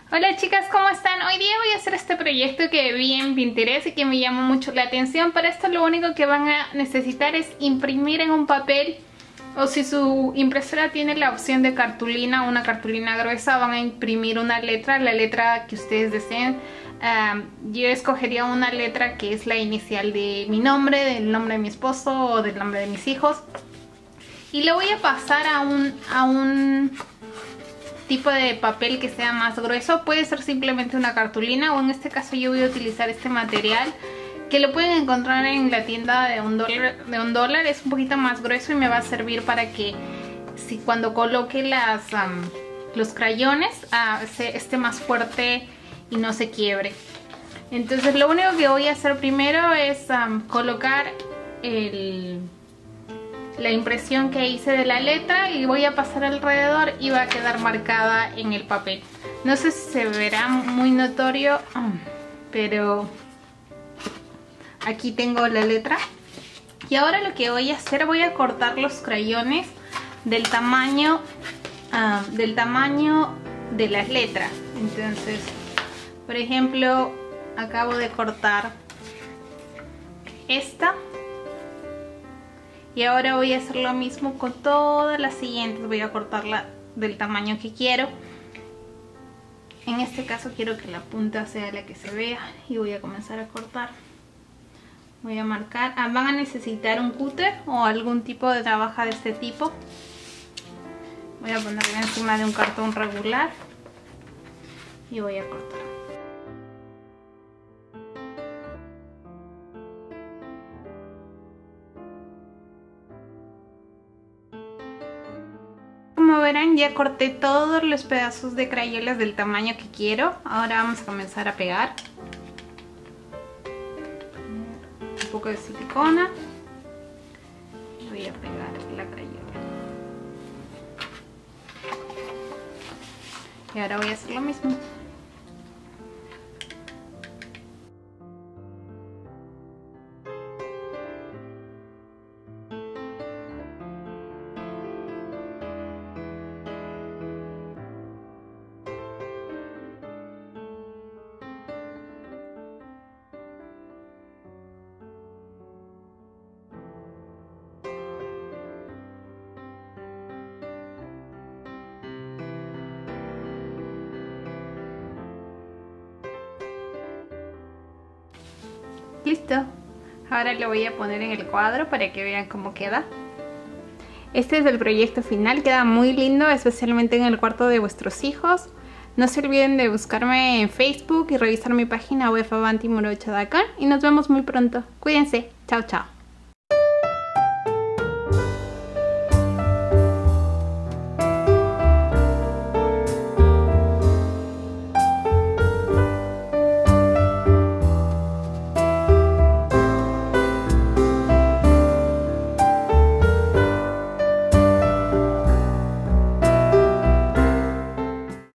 Hola chicas, ¿cómo están? Hoy día voy a hacer este proyecto que vi en Pinterest y que me llamó mucho la atención. Para esto lo único que van a necesitar es imprimir en un papel, o si su impresora tiene la opción de cartulina, una cartulina gruesa, van a imprimir una letra, la letra que ustedes deseen. Yo escogería una letra que es la inicial de mi nombre, del nombre de mi esposo o del nombre de mis hijos. Y lo voy a pasar a un tipo de papel que sea más grueso. Puede ser simplemente una cartulina, o en este caso yo voy a utilizar este material que lo pueden encontrar en la tienda de $1. Es un poquito más grueso y me va a servir para que si cuando coloque los crayones esté más fuerte y no se quiebre. Entonces lo único que voy a hacer primero es colocar la impresión que hice de la letra y voy a pasar alrededor y va a quedar marcada en el papel. No sé si se verá muy notorio, pero aquí tengo la letra. Y ahora lo que voy a hacer, voy a cortar los crayones del tamaño de las letras. Entonces, por ejemplo, acabo de cortar esta. Y ahora voy a hacer lo mismo con todas las siguientes. Voy a cortarla del tamaño que quiero. En este caso quiero que la punta sea la que se vea. Y voy a comenzar a cortar. Voy a marcar. Van a necesitar un cúter o algún tipo de navaja de este tipo. Voy a ponerla encima de un cartón regular. Y voy a cortar. Como verán, ya corté todos los pedazos de crayolas del tamaño que quiero. Ahora vamos a comenzar a pegar. Un poco de silicona. Voy a pegar la crayola. Y ahora voy a hacer lo mismo. Listo. Ahora lo voy a poner en el cuadro para que vean cómo queda. Este es el proyecto final, queda muy lindo, especialmente en el cuarto de vuestros hijos. No se olviden de buscarme en Facebook y revisar mi página web Avanti Morocha Dakar. Y nos vemos muy pronto. Cuídense. Chao, chao.